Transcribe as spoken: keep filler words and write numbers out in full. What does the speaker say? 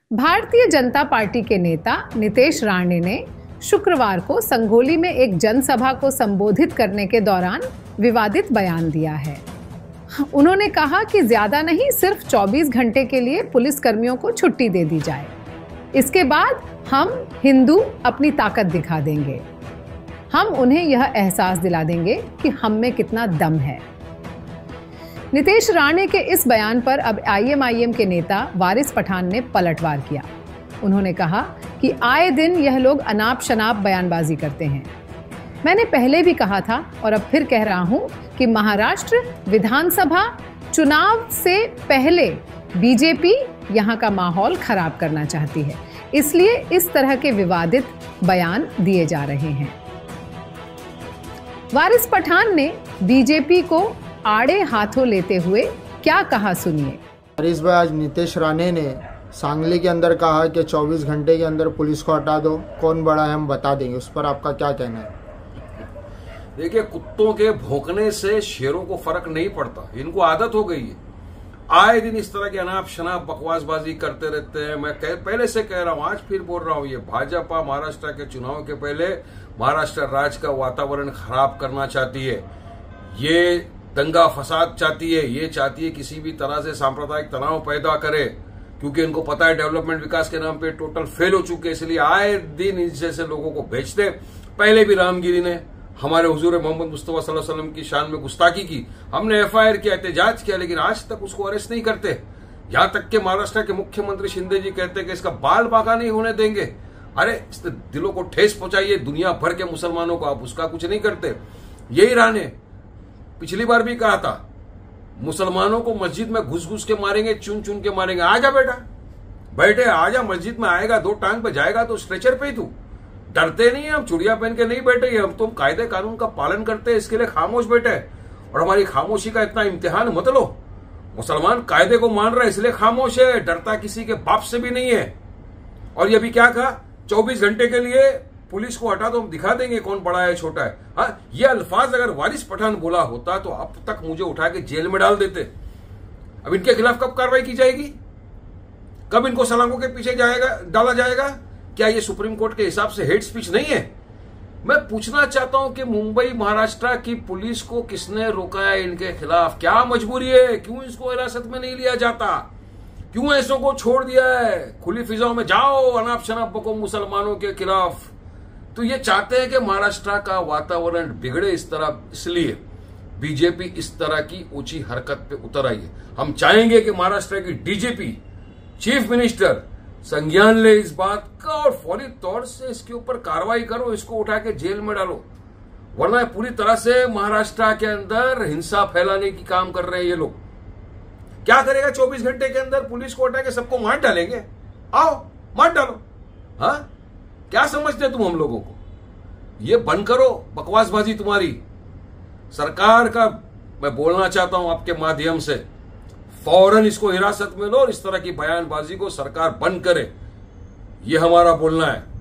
Bharatiya Janata party के नेता नीतेश राणे ने शुक्रवार को संगोली में एक जनसभा को संबोधित करने के दौरान विवादित बयान दिया है। उन्होंने कहा कि ज्यादा नहीं, सिर्फ चौबीस घंटे के लिए पुलिस कर्मियों को छुट्टी दे दी जाए। इसके बाद हम हिंदू अपनी ताकत दिखा देंगे। हम उन्हें यह एहसास दिला देंगे कि हम में कितना दम है। नीतेश राणे के इस बयान पर अब आईएमआईएम के नेता वारिस पठान ने पलटवार किया। उन्होंने कहा कि आए दिन यह लोग अनाप शनाप बयानबाजी करते हैं। मैंने पहले भी कहा था और अब फिर कह रहा हूं कि महाराष्ट्र विधानसभा चुनाव से पहले बीजेपी यहां का माहौल खराब करना चाहती है, इसलिए इस तरह के विवादित बयान दिए जा रहे हैं। वारिस पठान ने बीजेपी को आड़े हाथों लेते हुए क्या कहा, सुनिए। वारिस भाई, आज नीतेश राणे ने सांगली के अंदर कहा कि चौबीस घंटे के अंदर पुलिस को हटा दो, कौन बड़ा है हम बता देंगे, उस पर आपका क्या कहना है? देखिए, कुत्तों के भौंकने से शेरों को फर्क नहीं पड़ता, इनको आदत हो गई है। आए दिन इस तरह की अनाप शनाप बकवासबाजी करते रहते हैं। मैं पहले से कह रहा हूं, आज फिर बोल रहा हूं, ये भाजपा महाराष्ट्र के चुनाव के पहले महाराष्ट्र राज्य का वातावरण खराब करना चाहती है। ये दंगा फसाद चाहती है, ये चाहती है किसी भी तरह से सांप्रदायिक तनाव पैदा करे, क्योंकि इनको पता है डेवलपमेंट विकास के नाम पे टोटल फेल हो चुके हैं। इसलिए आए दिन इस जैसे लोगों को भेजते। पहले भी रामगिरी ने हमारे हुजूर मोहम्मद मुस्तफा सल्लल्लाहु अलैहि वसल्लम की शान में गुस्ताखी की, हमने एफआईआर किया, एहतजाज किया, लेकिन आज तक उसको अरेस्ट नहीं करते। यहां तक के महाराष्ट्र के मुख्यमंत्री शिंदे जी कहते हैं कि इसका बाल बाका नहीं होने देंगे। अरे, इसने दिलों को ठेस पहुंचाई है दुनिया भर के मुसलमानों को, आप उसका कुछ नहीं करते। यही राणे पिछली बार भी कहा था, मुसलमानों को मस्जिद में घुस घुस के मारेंगे, चुन चुन के मारेंगे। आजा बेटा, बैठे आजा, मस्जिद में आएगा, दो टांग पे जाएगा तो स्ट्रेचर पे ही तू। डरते नहीं है, हम चुड़िया पहन के नहीं बैठे, हम तुम कायदे कानून का पालन करते हैं, इसके लिए खामोश बैठे। और हमारी खामोशी का इतना इम्तिहान मत लो। मुसलमान कायदे को मान रहा है इसलिए खामोश है, डरता किसी के बाप से भी नहीं है। और ये भी क्या कहा, चौबीस घंटे के लिए पुलिस को हटा दो, हम दिखा देंगे कौन बड़ा है छोटा है। हाँ, ये अल्फाज अगर वारिस पठान बोला होता तो अब तक मुझे उठा के जेल में डाल देते। अब इनके खिलाफ कब कार्रवाई की जाएगी, कब इनको सलाखों के पीछे जाएगा डाला जाएगा? क्या ये सुप्रीम कोर्ट के हिसाब से हेट स्पीच नहीं है? मैं पूछना चाहता हूं कि मुंबई महाराष्ट्र की पुलिस को किसने रोका है इनके खिलाफ? क्या मजबूरी है? क्यों इसको हिरासत में नहीं लिया जाता? क्यों ऐसों को छोड़ दिया है? खुली फिजाओं में जाओ, अनाप शनाप बको मुसलमानों के खिलाफ। तो ये चाहते हैं कि महाराष्ट्र का वातावरण बिगड़े, इस तरह इसलिए बीजेपी इस तरह की ऊंची हरकत पे उतर आई है। हम चाहेंगे कि महाराष्ट्र की डीजीपी, चीफ मिनिस्टर संज्ञान ले इस बात का और फौरी तौर से इसके ऊपर कार्रवाई करो, इसको उठा के जेल में डालो, वरना पूरी तरह से महाराष्ट्र के अंदर हिंसा फैलाने की काम कर रहे हैं ये लोग। क्या करेगा चौबीस घंटे के अंदर? पुलिस को हटा के सबको मार डालेंगे? आओ मार डालो। हाँ, क्या समझते तुम हम लोगों को? ये बंद करो बकवासबाजी तुम्हारी। सरकार का मैं बोलना चाहता हूं आपके माध्यम से, फौरन इसको हिरासत में लो और इस तरह की बयानबाजी को सरकार बंद करे, ये हमारा बोलना है।